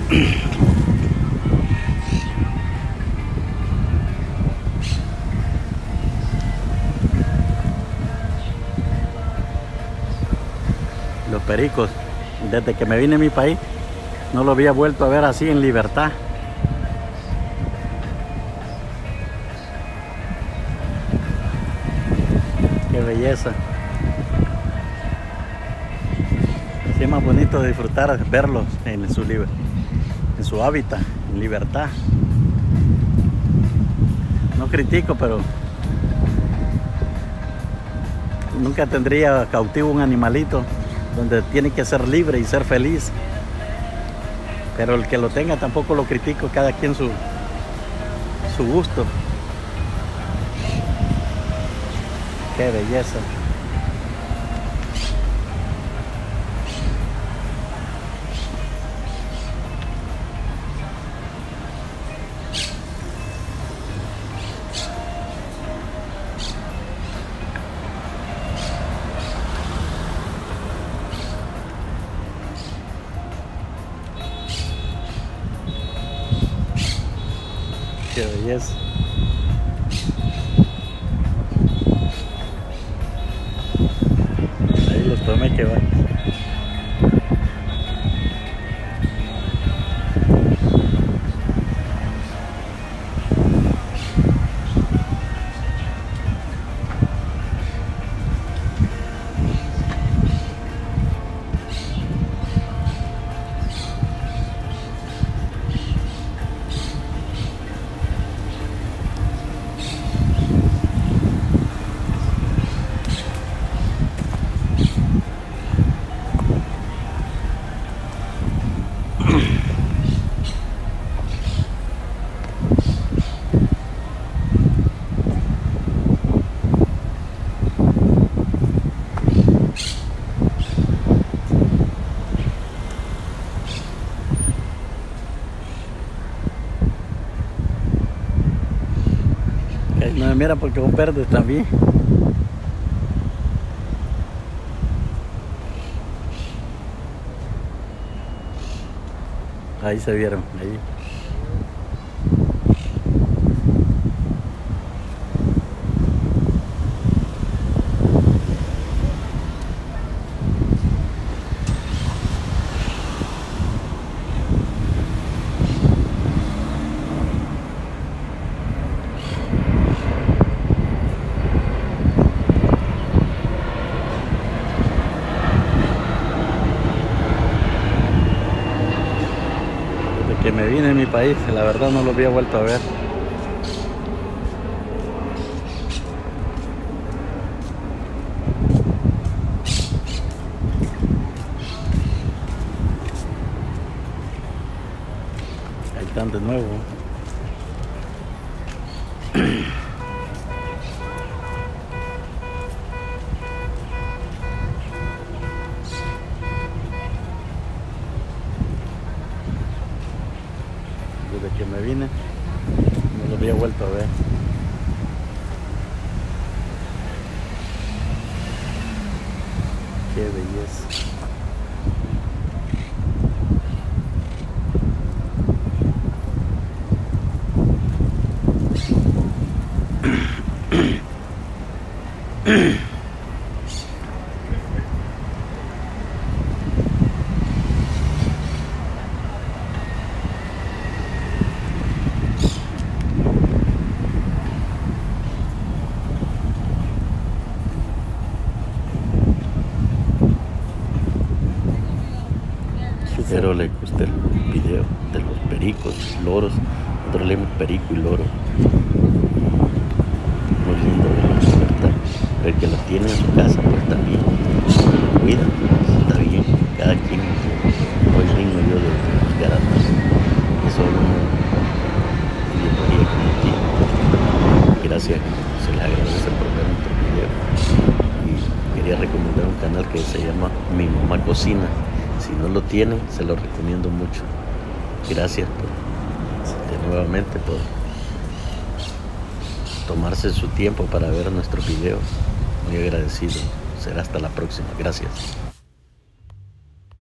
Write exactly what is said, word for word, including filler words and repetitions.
Los pericos, desde que me vine a mi país, no lo había vuelto a ver así en libertad. Qué belleza. Así es más bonito de disfrutar, verlos en su, en su hábitat, en libertad. No critico, pero nunca tendría cautivo un animalito donde tiene que ser libre y ser feliz. Pero el que lo tenga tampoco lo critico, cada quien su, su gusto. Qué belleza. Qué belleza. Ahí los tomé que van. No me mira porque son verdes también. Ahí se vieron, ahí. Que me vine a mi país, la verdad no lo había vuelto a ver. Ahí están de nuevo. Desde que me vine no lo había vuelto a ver. Qué belleza. Espero les guste el video de los pericos, loros. Nosotros leemos perico y loro. Muy lindo verlo, ¿verdad? El que los tiene en su casa, pues también cuida, está bien. Cada quien, muy lindo yo de juzgar a todos. Eso uno bienvenida como tiene. Gracias, se le agradece por ver nuestro video. Y quería recomendar un canal que se llama Mi Mamá Cocina. Si no lo tienen, se lo recomiendo mucho. Gracias por, de nuevamente por tomarse su tiempo para ver nuestros videos. Muy agradecido. Será hasta la próxima. Gracias.